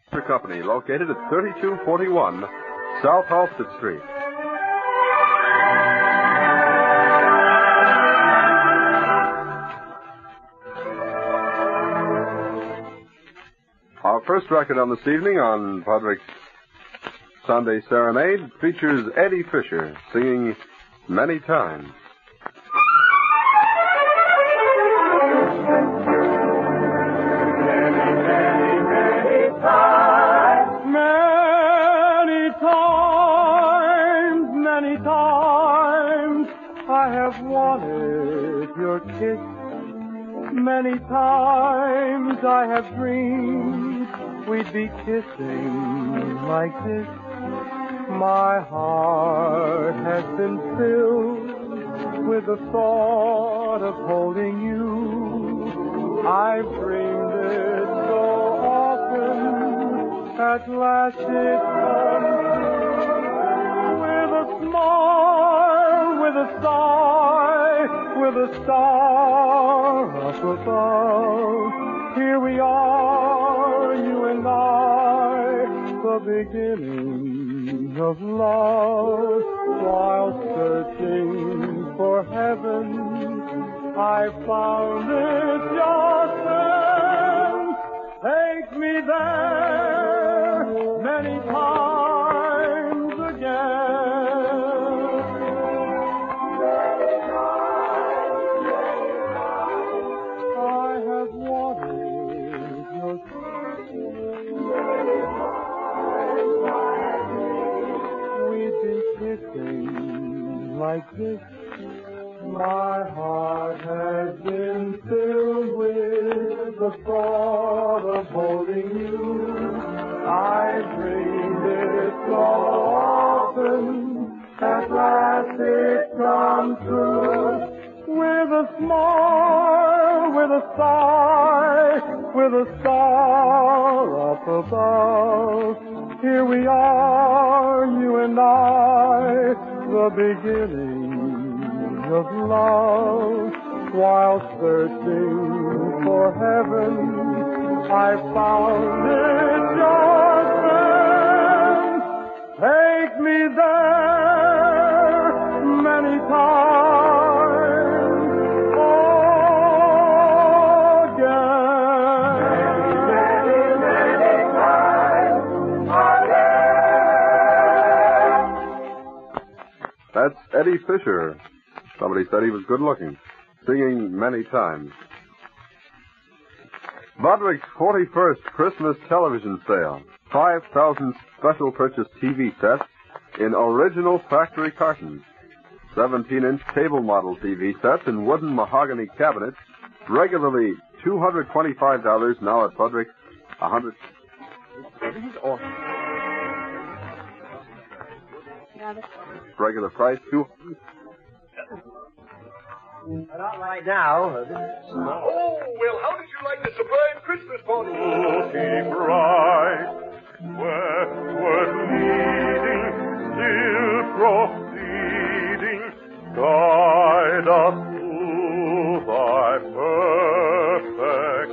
Company, located at 3241 South Halsted Street. Our first record on this evening on Podrick's Sunday Serenade features Eddie Fisher singing Many Times. Many times I have dreamed we'd be kissing like this. My heart has been filled with the thought of holding you. I've dreamed it so often, at last it comes true. With a smile, with a sigh, with a star up above, here we are, you and I, the beginning of love. While searching for heaven, I found it just then. Take me there many times again. Like this, my heart has been filled with the thought of holding you. I dreamed it so often, at last it comes true. With a smile, with a sigh, with a star up above, here we are, you and I, the beginning of love. While searching for heaven, I found it just then. Take me there many times again. That's Eddie Fisher. Somebody said he was good looking, singing Many Times. Bodrick's 41st Christmas television sale. 5,000 special purchase TV sets in original factory cartons. 17-inch table model TV sets in wooden mahogany cabinets, regularly $225, now at Bodrick's $100. Regular price, $200. Not right now. Oh, well, how did you like the sublime Christmas party? Looking bright, westward leading, still proceeding, guide us to thy perfect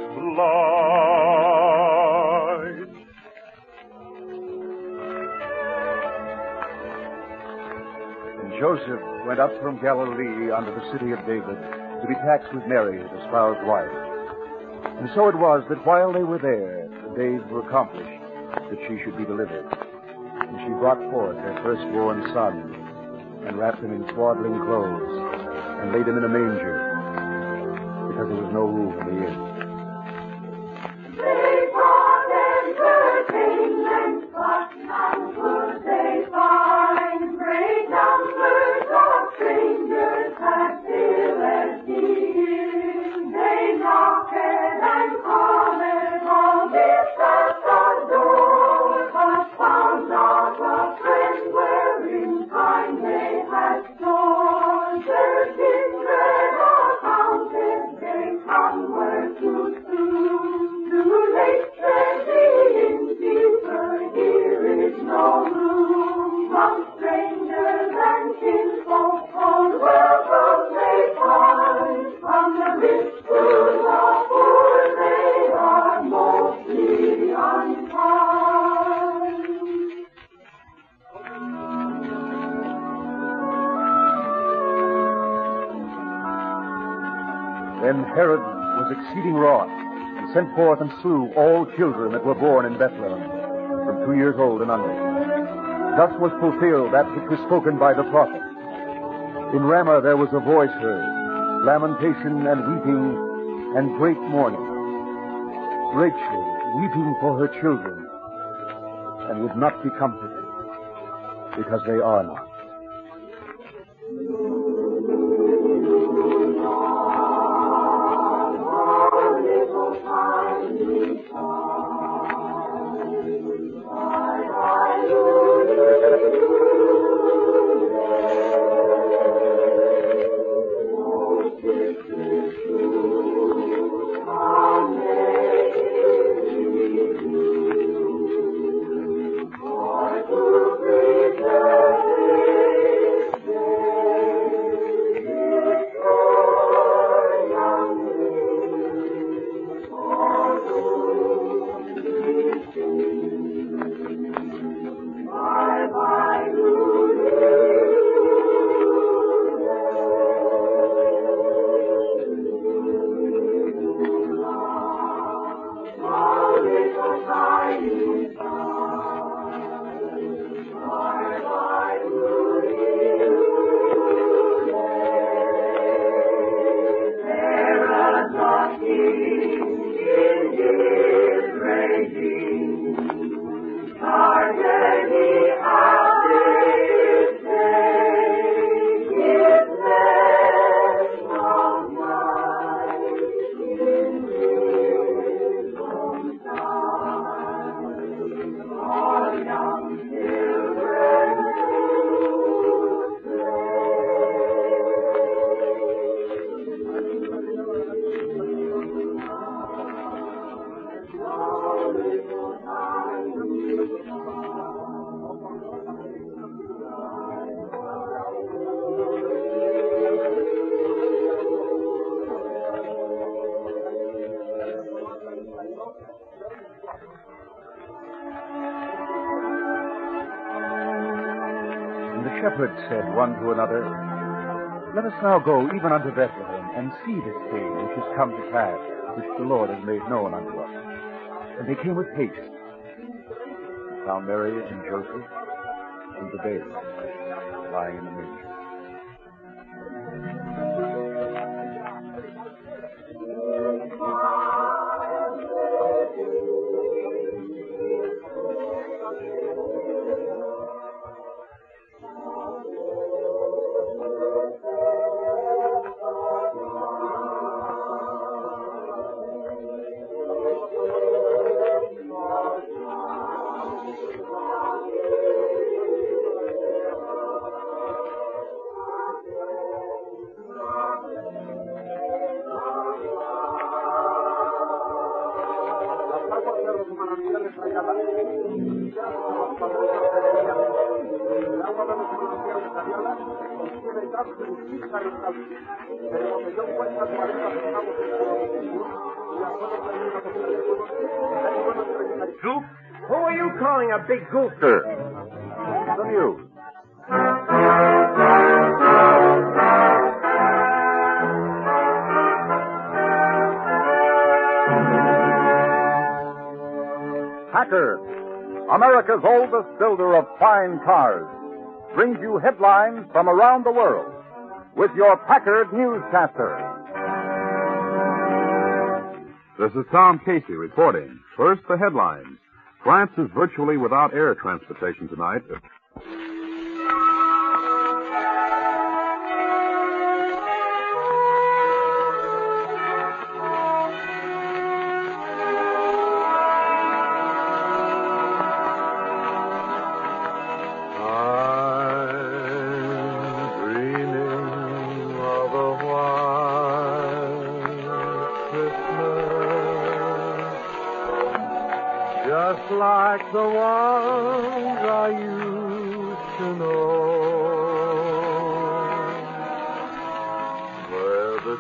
light. And Joseph went up from Galilee unto the city of David to be taxed with Mary, his espoused wife. And so it was that while they were there, the days were accomplished that she should be delivered. And she brought forth her firstborn son, and wrapped him in swaddling clothes, and laid him in a manger, because there was no room in the inn. They brought entertainment, but none could they find. Great numbers of strangers had still they knocked and called on this door, but found not a friend wherein time they had stored. Their kindred accounted, they come were too soon. Too late said the innkeeper, here is no room. From strangers and kinsfolk called Then Herod was exceeding wroth, and sent forth and slew all children that were born in Bethlehem, from 2 years old and under. Thus was fulfilled that which was spoken by the prophet. In Ramah there was a voice heard, lamentation and weeping, and great mourning. Rachel weeping for her children, and would not be comforted, because they are not. Shepherds said one to another, "Let us now go even unto Bethlehem, and see this thing which is come to pass, which the Lord has made known unto us." And they came with haste, and found Mary and Joseph and the babe lying in the manger. Goof? Who are you calling a big goof? The news. Packard, America's oldest builder of fine cars, brings you headlines from around the world with your Packard newscaster. This is Tom Casey reporting. First, the headlines. France is virtually without air transportation tonight. Just like the ones I used to know, where the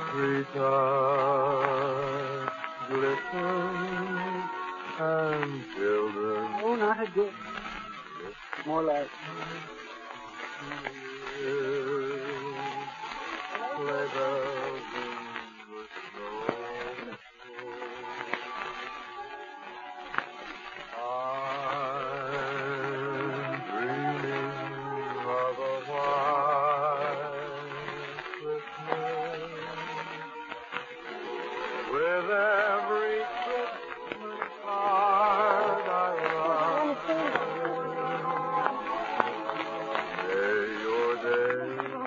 treetops glisten and children. Oh, not again. More like. Sleigh bells in the With every Christmas card I write, may your day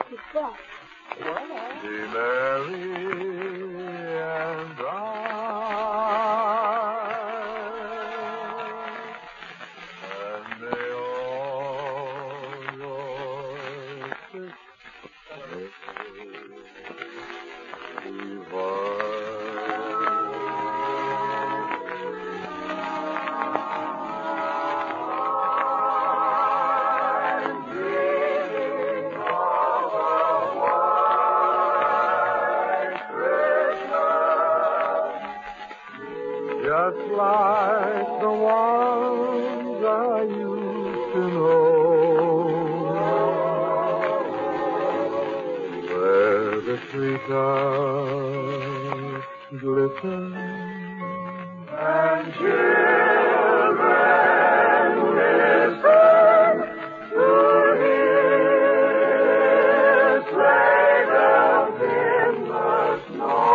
be merry and bright, and may all your Christmas be just like the ones I used to know, where the treetops glisten and children listen to hear sleigh bells in the snow.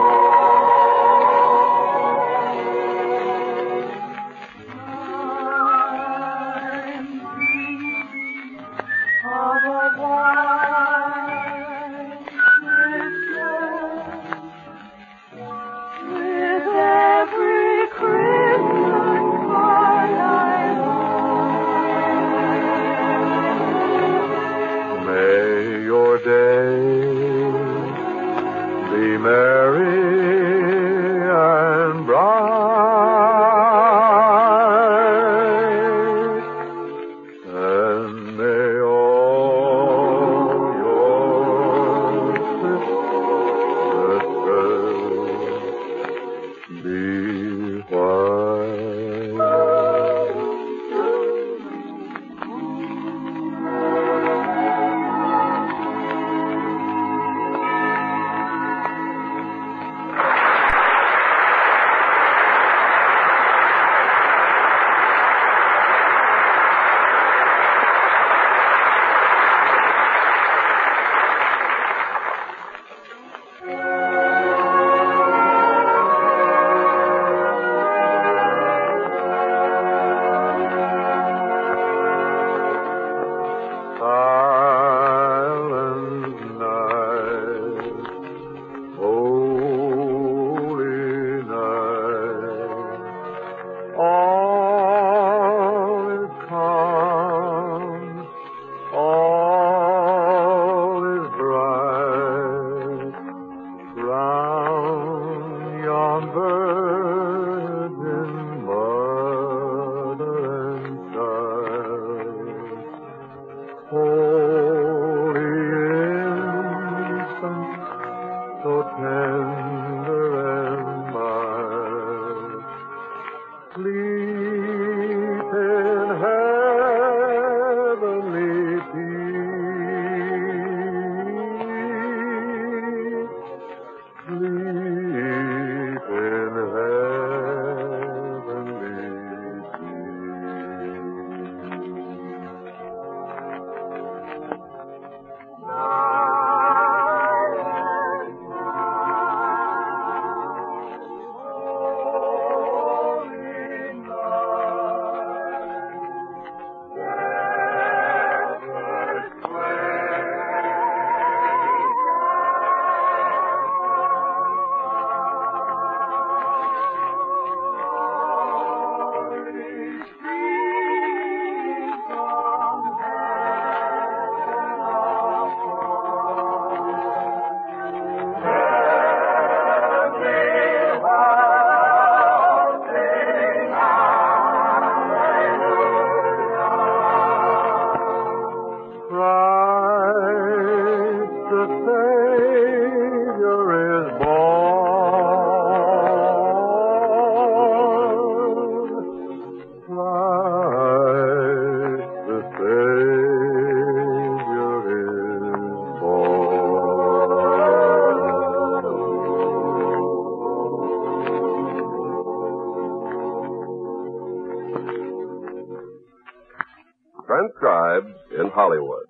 Transcribed in Hollywood.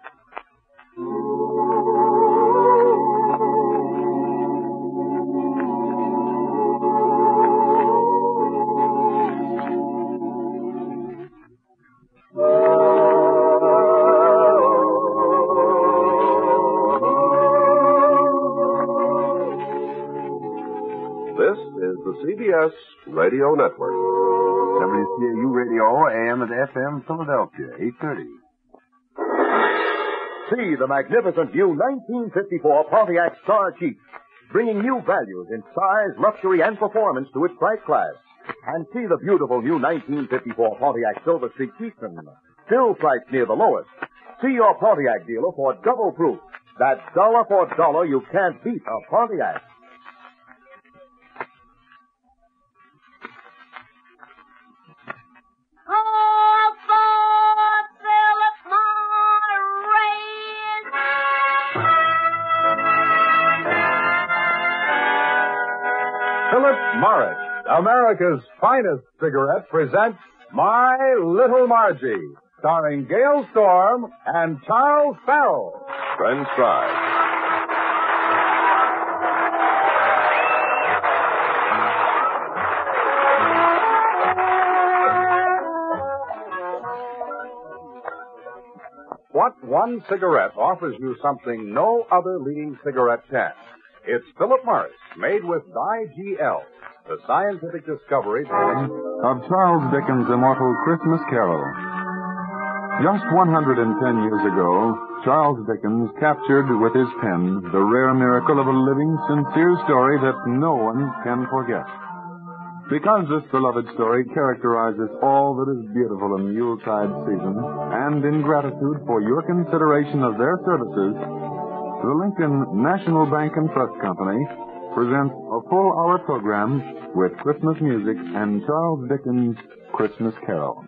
This is the CBS Radio Network. WCAU Radio, AM and FM, Philadelphia, 8:30. See the magnificent new 1954 Pontiac Star Chief, bringing new values in size, luxury, and performance to its price class. And see the beautiful new 1954 Pontiac Silver Streak Chieftain, still priced near the lowest. See your Pontiac dealer for double proof that dollar for dollar you can't beat a Pontiac. Philip Morris, America's finest cigarette, presents My Little Margie, starring Gail Storm and Charles Farrell. Transcribed. What one cigarette offers you something no other leading cigarette can? It's Philip Morris, made with DiGL, the scientific discovery of Charles Dickens' immortal Christmas Carol. Just 110 years ago, Charles Dickens captured with his pen the rare miracle of a living, sincere story that no one can forget. Because this beloved story characterizes all that is beautiful in the Yuletide season, and in gratitude for your consideration of their services, the Lincoln National Bank and Trust Company presents a full-hour program with Christmas music and Charles Dickens' Christmas Carol.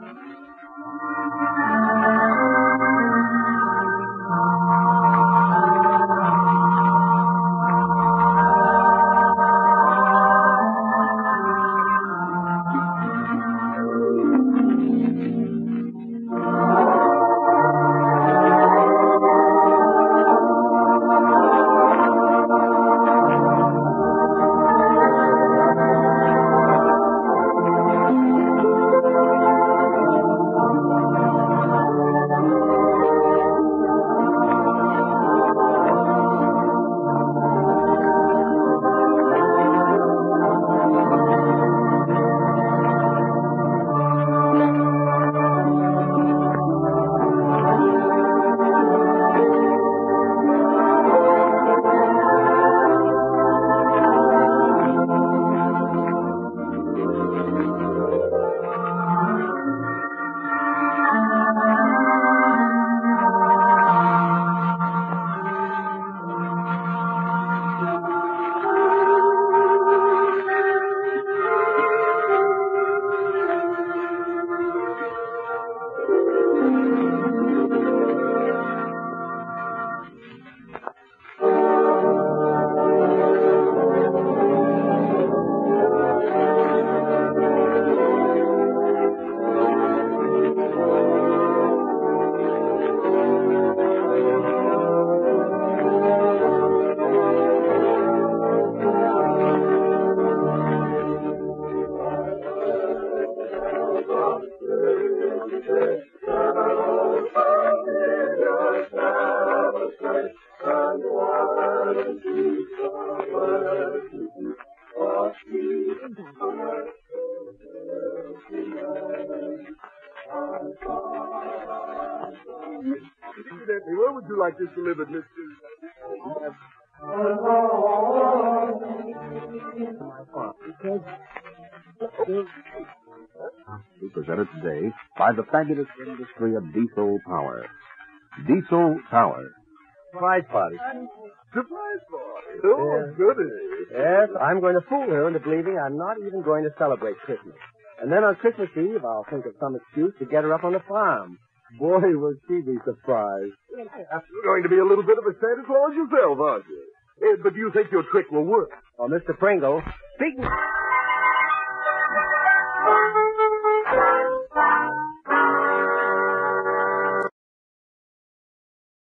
Where would you like this delivered, Mr. We presented today by the fabulous industry of Diesel Power. Diesel Power. Surprise party. Surprise party? Oh, goody. Yes, I'm going to fool her into believing I'm not even going to celebrate Christmas. And then on Christmas Eve, I'll think of some excuse to get her up on the farm. Boy, will she be surprised. You're going to be a little bit of a Santa Claus yourself, aren't you? But do you think your trick will work? Oh, Mr. Pringle, speaking...